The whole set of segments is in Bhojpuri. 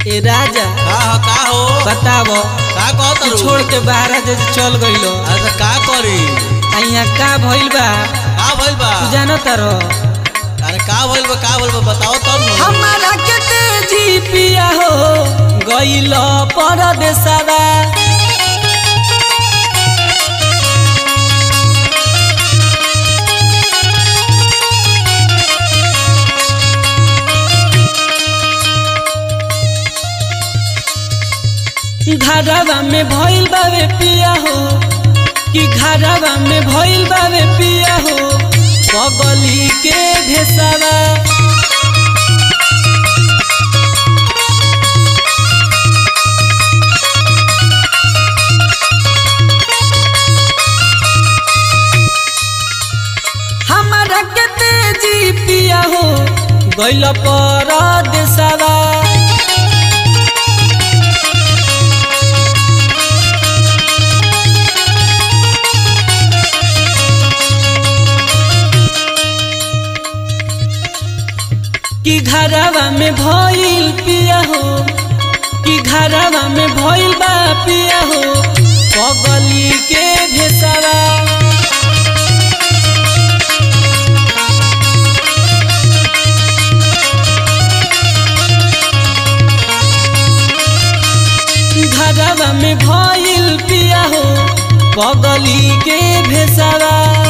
ए राजा का हो बतावो का कहत तू छोड़ के बाहर जे चल गइलो। अच्छा का करी यहाँ का भइल बा तू जानो तारो। अरे का भइल बा बताओ तब न। हमारा के तेजी पिया हो गइलो परदेसवा। घरवा में भइल बावे पिया हो कि घरवा में भइल बावे पिया हो पगली के भेसवा। हमारा के तेजी पिया हो गइल परदेसवा। कि घरवा में भइल पिया हो कि घरवा में भइल बा पिया हो पगली के भेसवा। घरवा में भइल पिया हो पगली के भेसवा।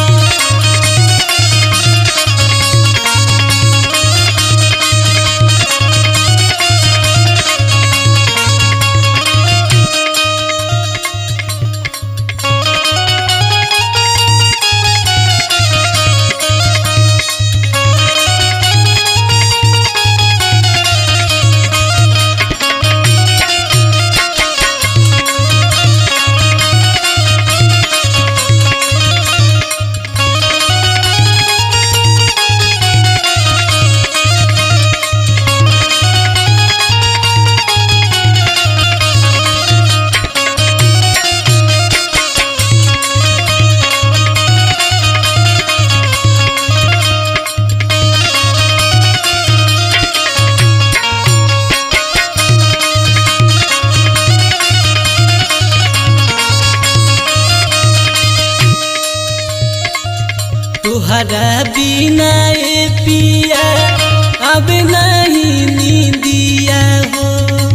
तुहरा बिना ए पिया अब नहीं नींदिया हो।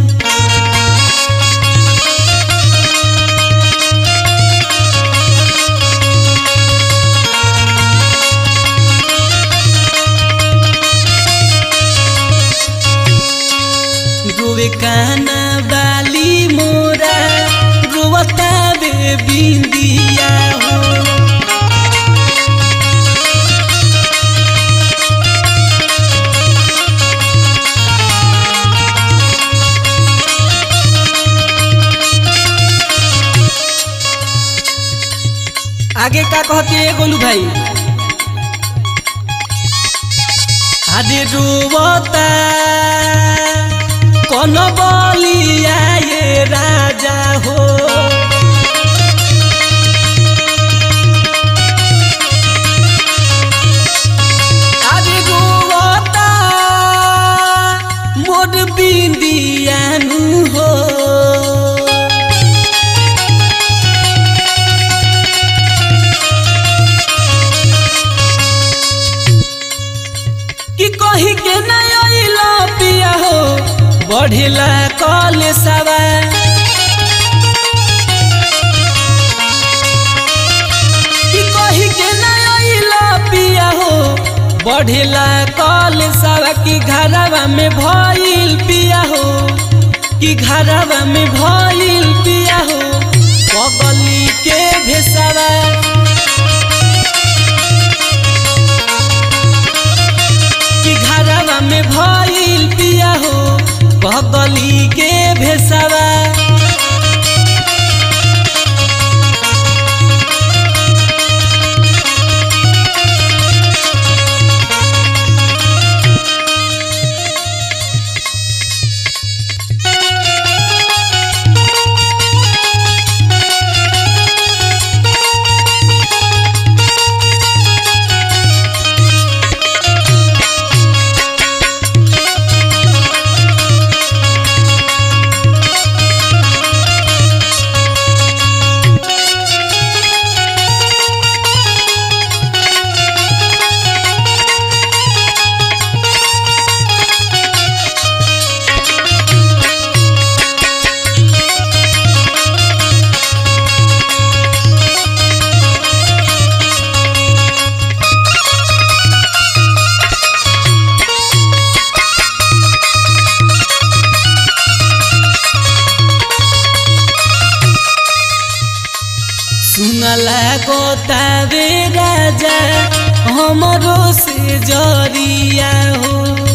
रोवे काना बाली मोरा रोवता बे बिंदिया हो। आगे का कहती है गोलू भाई। आदि डूबता कौन बोलिया ये राजा हो। आदि डूबता मोर बिंदियानु हो। कि कही के नइलो पिया हो बढ़िला कलेसवा। कि कही के नइलो पिया हो बढ़िला कलेसवा। कि घरवा में भइल पिया हो कि घरवा में भइल पिया हो पगली के भेसवा। घरवा में भइल पिया हो पगली के भेसवा। बतावे राजा हमरो से जरिया हो।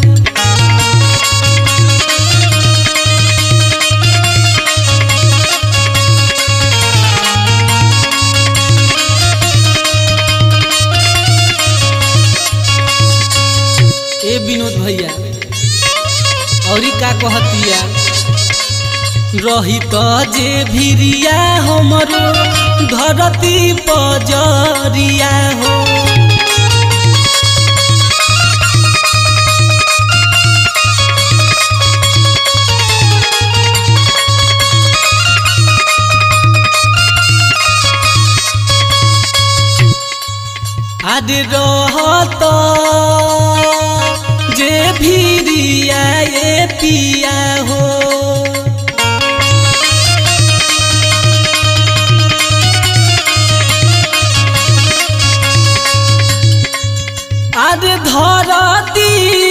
ए विनोद भैया औरी का कहतिया, रही तो जे भिरिया हमरो धरती पजरिया हो। आदि रहत जे भिरिया ये पिया हो। आदि धरती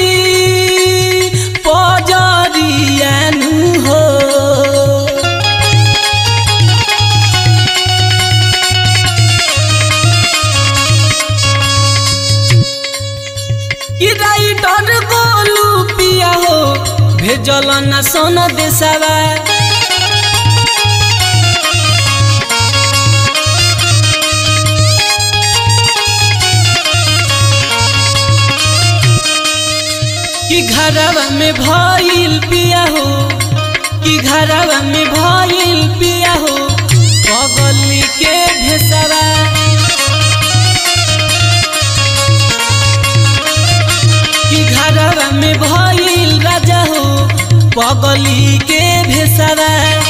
पजरिया नु हो। कि राइटर गोलू पिया हो भेजल न सोन देशवा। कि घरवा में भइल पिया हो, कि घरवा में भइल पिया हो पगली के भेसवा। कि घरवा में भइल राजा हो पगली के भेसवा।